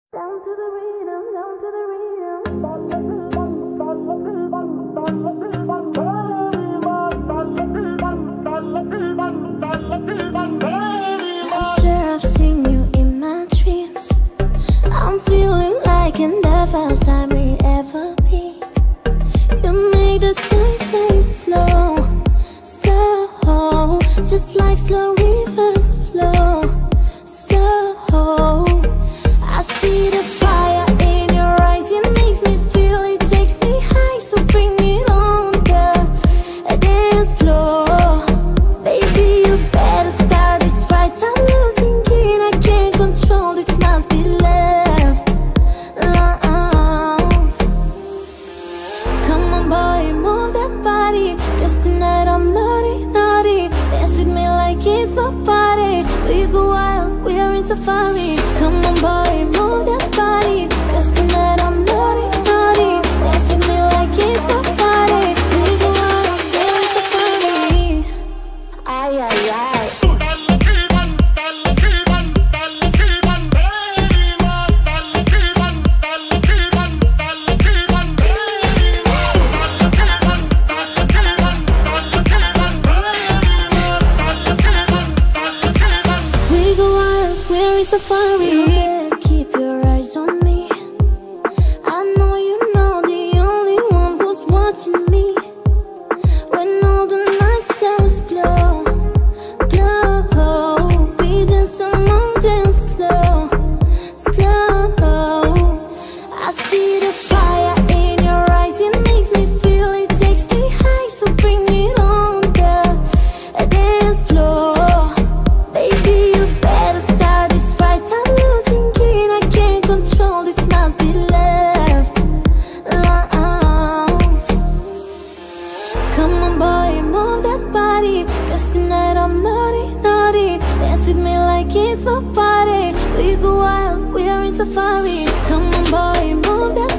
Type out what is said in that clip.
Down to the rhythm, down to the rhythm. I'm sure I've seen you in my dreams. I'm feeling like in the first time we ever meet. You make the time fly slow, slow, just like slow rivers flow, slow. I see the fire in your eyes, it makes me feel, it takes me high. So bring it on the dance floor. Baby, you better start this right. I'm losing it, I can't control, this must be love, love. Come on boy, move that body, 'cause tonight I'm naughty, naughty. Dance with me like it's my party. We go wild, we are in safari. Come on boy, move that body, 'cause tonight I'm naughty, naughty. Dance with me like it's my party. We go wild, we are in safari. Ay, ay, ay. We go wild, we're in safari. You better keep your eyes on me. I know you know the only one who's watching me. When all the night stars glow, glow, we dance among dance slow, slow. I see the fire in your eyes, it makes me feel, it takes me high. So bring it on the dance floor. Baby, you better start this right. I'm losing it, I can't control, this must be love, love. Come on boy, move that body, 'cause tonight I'm naughty, naughty. Dance with me like it's my party. We go wild, we are in safari. Come on boy, move that